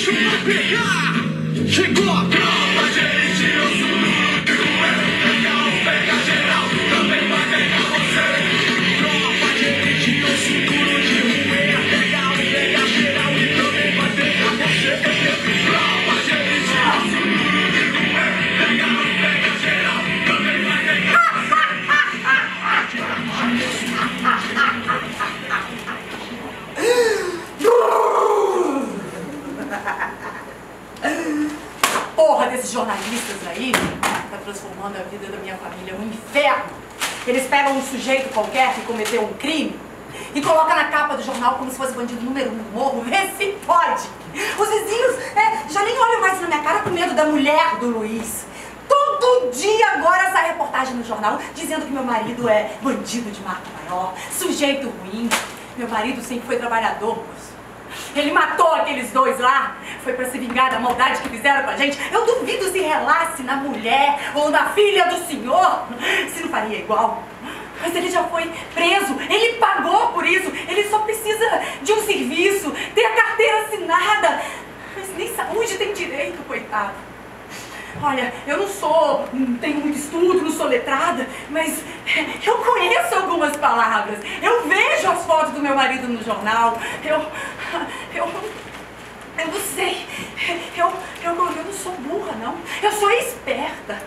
bicho vai pegar. Chegou a prova, gente, eu sou é legal, pega geral, também vai pegar você. Prova, gente, eu sou é legal, pega geral e também vai pegar você. Prova, gente, eu sou é legal, pega geral, também vai pegar Porra desses jornalistas aí tá transformando a vida da minha família num inferno. Eles pegam um sujeito qualquer que cometeu um crime e colocam na capa do jornal como se fosse bandido número 1 do morro. Vê se pode. Os vizinhos já nem olham mais na minha cara com medo da mulher do Luiz. Todo dia agora sai reportagem no jornal dizendo que meu marido é bandido de marca maior, sujeito ruim. Meu marido sempre foi trabalhador, moço. Ele matou aqueles dois lá, foi pra se vingar da maldade que fizeram com a gente. Eu duvido se relasse na mulher ou na filha do senhor, se não faria igual. Mas ele já foi preso, ele pagou por isso, ele só precisa de um serviço, ter a carteira assinada. Mas nem saúde tem direito, coitado. Olha, eu não tenho muito estudo, não sou letrada, mas eu conheço algumas palavras. Eu vejo as fotos do meu marido no jornal. Eu não sei. Eu não sou burra, não. Eu sou esperta.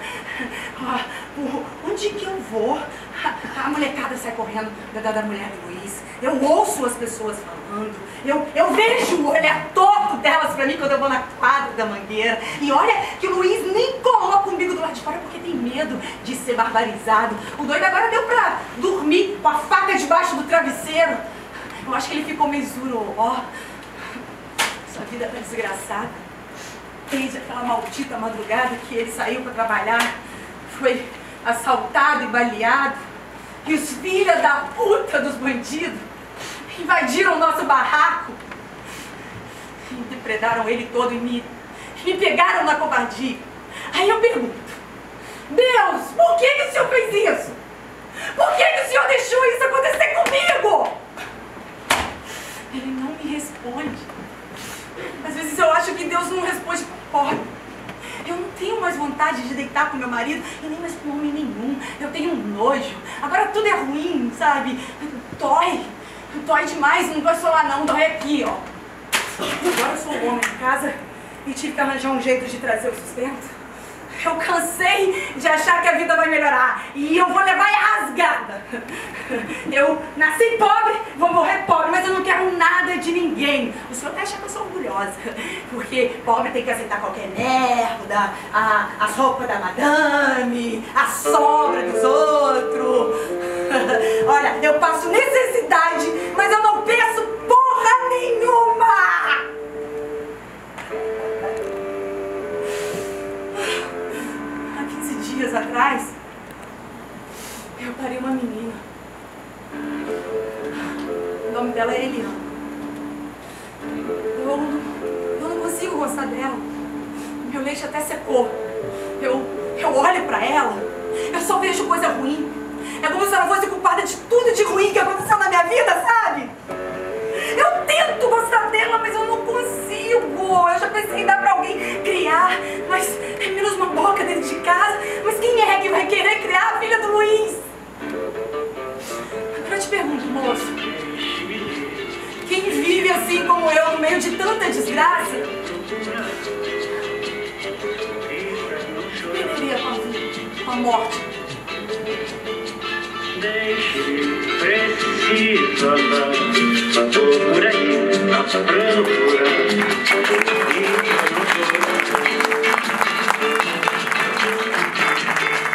Onde que eu vou? A molecada sai correndo da mulher do Luiz. Eu ouço as pessoas falando. Eu vejo o olhar torto delas pra mim quando eu vou na quadra da Mangueira. E olha que o Luiz nem coloca o umbigo do lado de fora porque tem medo de ser barbarizado. O doido agora deu pra dormir com a faca debaixo do travesseiro. Eu acho que ele ficou meio zuró. Sua vida tá desgraçada. Desde aquela maldita madrugada que ele saiu pra trabalhar, foi assaltado e baleado. E os filhos da puta dos bandidos invadiram o nosso barraco e depredaram ele todo e me pegaram na covardia. Aí eu pergunto, Deus, por que o Senhor fez isso? Por que o Senhor deixou isso acontecer comigo? Ele não me responde. Às vezes eu acho que Deus não responde por pobre. Eu não tenho mais vontade de deitar com meu marido e nem mais com homem nenhum. Eu tenho um nojo. Agora tudo é ruim, sabe? Dói. Dói demais, não dói só lá não, dói aqui, ó. Agora eu sou um homem em casa e tive que arranjar um jeito de trazer o sustento. Eu cansei de achar que a vida vai melhorar e eu vou levar a rasgada. Eu nasci pobre, vou morrer pobre, mas eu não quero nada de ninguém. O senhor até acha que eu sou orgulhosa, porque pobre tem que aceitar qualquer merda, as roupas da madame, a sobra dos outros. Olha, eu passo necessidade, mas eu não peço porra nenhuma. Dias atrás, eu parei uma menina. O nome dela é Eliana. Eu não consigo gostar dela. Meu leite até secou. Eu olho pra ela, eu só vejo coisa ruim. É como se ela fosse culpada de tudo de ruim que aconteceu na minha vida, sabe? Eu tento gostar dela, mas eu não consigo. Eu já pensei em dar pra alguém criar, mas é menos uma boca dentro de casa. Mas quem é que vai querer criar a filha do Luiz? Agora eu te pergunto, moço, quem vive assim como eu, no meio de tanta desgraça, perderia com a morte? Preciso andar, tô por aí, à procura.